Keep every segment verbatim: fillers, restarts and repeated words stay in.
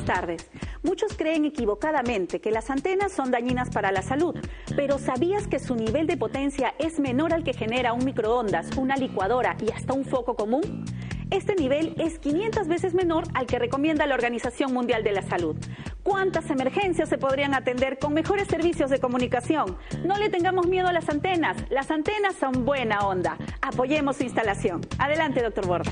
tardes. Muchos creen equivocadamente que las antenas son dañinas para la salud, pero ¿sabías que su nivel de potencia es menor al que genera un microondas, una licuadora y hasta un foco común? Este nivel es quinientas veces menor al que recomienda la Organización Mundial de la Salud. ¿Cuántas emergencias se podrían atender con mejores servicios de comunicación? No le tengamos miedo a las antenas. Las antenas son buena onda. Apoyemos su instalación. Adelante, doctor Borda.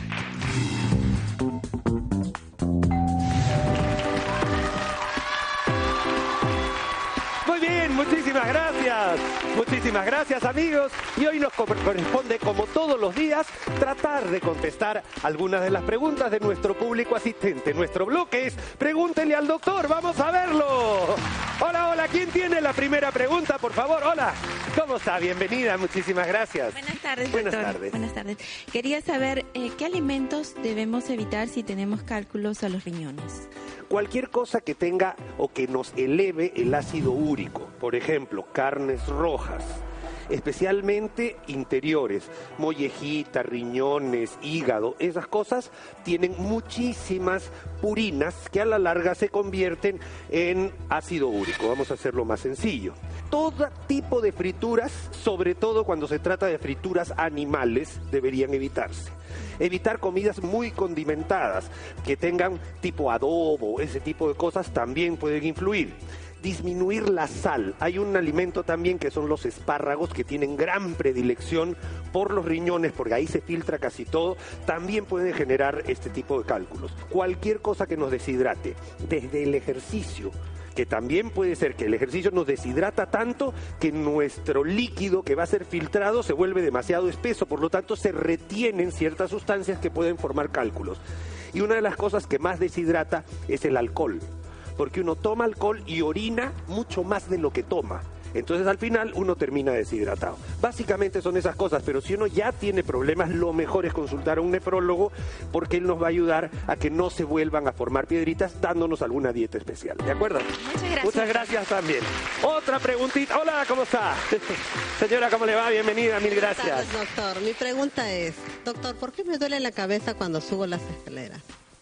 Muy bien, muchísimas gracias. Muchísimas gracias, amigos. Y hoy nos corresponde, como todos los días, tratar de contestar algunas de las preguntas de nuestro público asistente. Nuestro bloque es Pregúntele al Doctor. ¡Vamos a verlo! Hola, hola. ¿Quién tiene la primera pregunta, por favor? Hola. ¿Cómo está? Bienvenida. Muchísimas gracias. Buenas tardes, Buenas doctor. tardes. Buenas tardes. Quería saber eh, qué alimentos debemos evitar si tenemos cálculos a los riñones. Cualquier cosa que tenga o que nos eleve el ácido úrico, por ejemplo, carnes rojas, especialmente interiores, mollejita, riñones, hígado, esas cosas tienen muchísimas purinas que a la larga se convierten en ácido úrico. Vamos a hacerlo más sencillo. Todo tipo de frituras, sobre todo cuando se trata de frituras animales, deberían evitarse. Evitar comidas muy condimentadas, que tengan tipo adobo, ese tipo de cosas también pueden influir. Disminuir la sal. Hay un alimento también que son los espárragos, que tienen gran predilección por los riñones, porque ahí se filtra casi todo. También pueden generar este tipo de cálculos. Cualquier cosa que nos deshidrate, desde el ejercicio, que también puede ser que el ejercicio nos deshidrata tanto que nuestro líquido que va a ser filtrado se vuelve demasiado espeso, por lo tanto se retienen ciertas sustancias que pueden formar cálculos. Y una de las cosas que más deshidrata es el alcohol, porque uno toma alcohol y orina mucho más de lo que toma. Entonces al final uno termina deshidratado. Básicamente son esas cosas, pero si uno ya tiene problemas, lo mejor es consultar a un nefrólogo, porque él nos va a ayudar a que no se vuelvan a formar piedritas, dándonos alguna dieta especial. ¿De acuerdo? Muchas gracias. Muchas gracias también. Otra preguntita. Hola, ¿cómo está? Señora, ¿cómo le va? Bienvenida, mil gracias. Buenas tardes, doctor. Mi pregunta es, doctor, ¿por qué me duele la cabeza cuando subo las escaleras?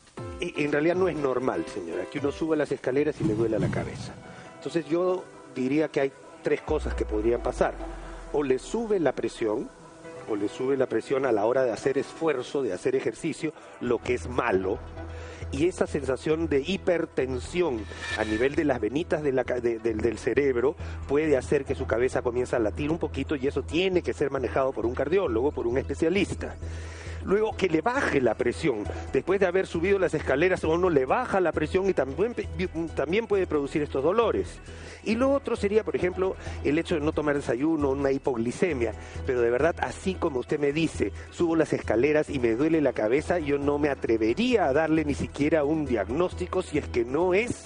En realidad no es normal, señora, que uno suba las escaleras y le duela la cabeza. Entonces yo diría que hay tres cosas que podrían pasar. O le sube la presión, o le sube la presión a la hora de hacer esfuerzo, de hacer ejercicio, lo que es malo. Y esa sensación de hipertensión a nivel de las venitas de la, de, de, del cerebro puede hacer que su cabeza comience a latir un poquito, y eso tiene que ser manejado por un cardiólogo, por un especialista. Luego, que le baje la presión. Después de haber subido las escaleras, uno le baja la presión y también, también puede producir estos dolores. Y lo otro sería, por ejemplo, el hecho de no tomar desayuno, una hipoglicemia. Pero de verdad, así como usted me dice, subo las escaleras y me duele la cabeza, yo no me atrevería a darle ni siquiera un diagnóstico si es que no es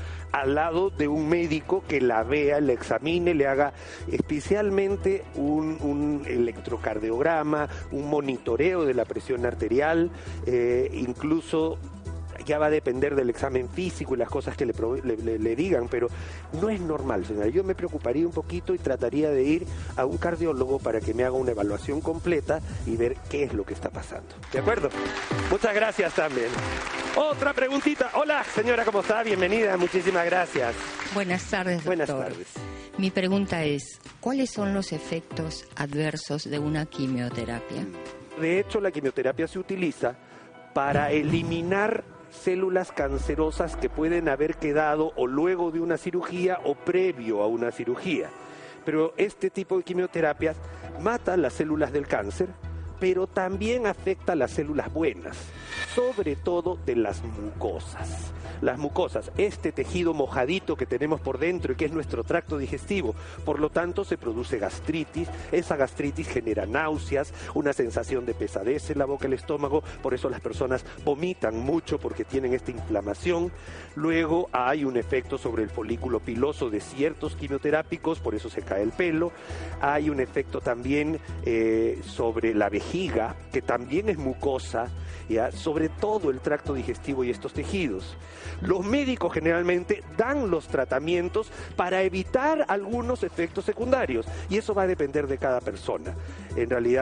al lado de un médico que la vea, la examine, le haga especialmente un, un electrocardiograma, un monitoreo de la presión arterial, eh, incluso ya va a depender del examen físico y las cosas que le, le, le, le digan, pero no es normal, señora. Yo me preocuparía un poquito y trataría de ir a un cardiólogo para que me haga una evaluación completa y ver qué es lo que está pasando. ¿De acuerdo? Muchas gracias también. Otra preguntita. Hola, señora, ¿cómo está? Bienvenida, muchísimas gracias. Buenas tardes, doctor. Buenas tardes. Mi pregunta es, ¿cuáles son los efectos adversos de una quimioterapia? De hecho, la quimioterapia se utiliza para eliminar células cancerosas que pueden haber quedado o luego de una cirugía o previo a una cirugía. Pero este tipo de quimioterapias mata las células del cáncer, pero también afecta a las células buenas, sobre todo de las mucosas. Las mucosas, este tejido mojadito que tenemos por dentro y que es nuestro tracto digestivo, por lo tanto se produce gastritis, esa gastritis genera náuseas, una sensación de pesadez en la boca y el estómago, por eso las personas vomitan mucho porque tienen esta inflamación. Luego hay un efecto sobre el folículo piloso de ciertos quimioterápicos, por eso se cae el pelo. Hay un efecto también eh, sobre la vejiga, que también es mucosa, ¿ya? Sobre todo el tracto digestivo y estos tejidos. Los médicos generalmente dan los tratamientos para evitar algunos efectos secundarios y eso va a depender de cada persona. En realidad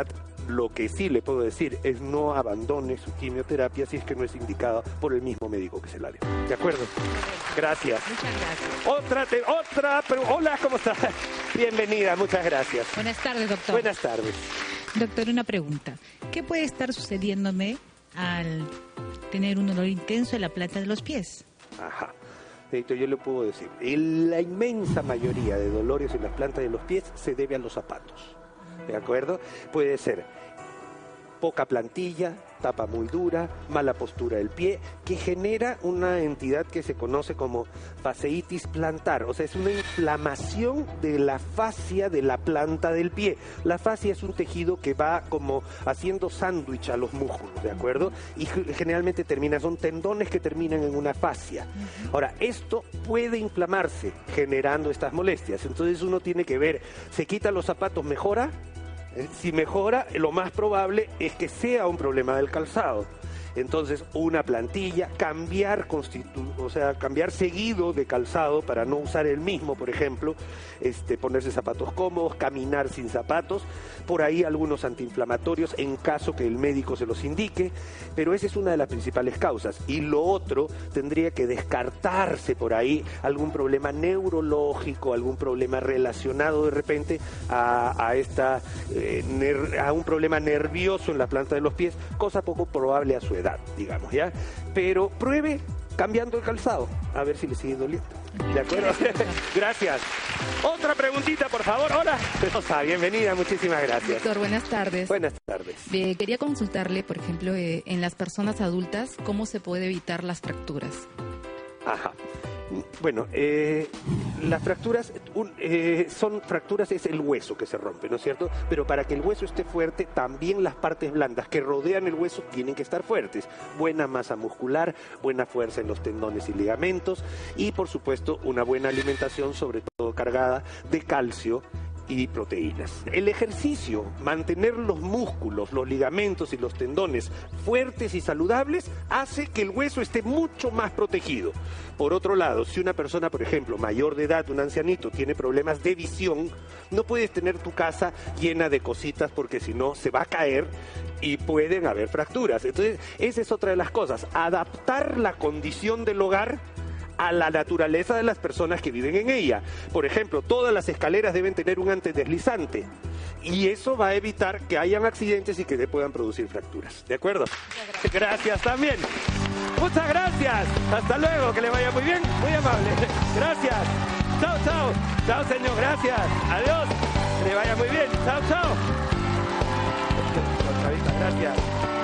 Lo que sí le puedo decir es no abandone su quimioterapia si es que no es indicada por el mismo médico que se la dio. ¿De acuerdo? Gracias. Muchas gracias. Otra, te, otra, pero, hola, ¿cómo estás? Bienvenida, muchas gracias. Buenas tardes, doctor. Buenas tardes. Doctor, una pregunta. ¿Qué puede estar sucediéndome al tener un dolor intenso en la planta de los pies? Ajá. Yo le puedo decir, la inmensa mayoría de dolores en las plantas de los pies se debe a los zapatos. ¿De acuerdo? Puede ser poca plantilla, tapa muy dura, mala postura del pie, que genera una entidad que se conoce como fasciitis plantar, o sea, es una inflamación de la fascia de la planta del pie. La fascia es un tejido que va como haciendo sándwich a los músculos, ¿de acuerdo? Y generalmente termina, son tendones que terminan en una fascia. Ahora, esto puede inflamarse generando estas molestias, entonces uno tiene que ver, ¿se quita los zapatos, mejora? Si mejora, lo más probable es que sea un problema del calzado. Entonces, una plantilla, cambiar constitu o sea, cambiar seguido de calzado para no usar el mismo, por ejemplo, este, ponerse zapatos cómodos, caminar sin zapatos, por ahí algunos antiinflamatorios en caso que el médico se los indique, pero esa es una de las principales causas. Y lo otro, tendría que descartarse por ahí algún problema neurológico, algún problema relacionado de repente a, a, esta, eh, ner a un problema nervioso en la planta de los pies, cosa poco probable a su edad, digamos, ¿ya? Pero pruebe cambiando el calzado, a ver si le sigue doliendo. ¿De acuerdo? Gracias. Otra preguntita, por favor. Hola. Rosa, bienvenida, muchísimas gracias. Doctor, buenas tardes. Buenas tardes. Eh, quería consultarle, por ejemplo, eh, en las personas adultas, ¿cómo se puede evitar las fracturas? Ajá. Bueno, eh, las fracturas un, eh, son fracturas, es el hueso que se rompe, ¿no es cierto? Pero para que el hueso esté fuerte, también las partes blandas que rodean el hueso tienen que estar fuertes. Buena masa muscular, buena fuerza en los tendones y ligamentos y, por supuesto, una buena alimentación, sobre todo cargada de calcio y proteínas. El ejercicio, mantener los músculos, los ligamentos y los tendones fuertes y saludables, hace que el hueso esté mucho más protegido. Por otro lado, si una persona, por ejemplo, mayor de edad, un ancianito, tiene problemas de visión, no puedes tener tu casa llena de cositas porque si no se va a caer y pueden haber fracturas. Entonces, esa es otra de las cosas, adaptar la condición del hogar a la naturaleza de las personas que viven en ella. Por ejemplo, todas las escaleras deben tener un antideslizante y eso va a evitar que hayan accidentes y que se puedan producir fracturas. ¿De acuerdo? Gracias. Gracias también. Muchas gracias. Hasta luego, que le vaya muy bien. Muy amable. Gracias. Chao, chao. Chao, señor. Gracias. Adiós. Que le vaya muy bien. Chao, chao. Gracias.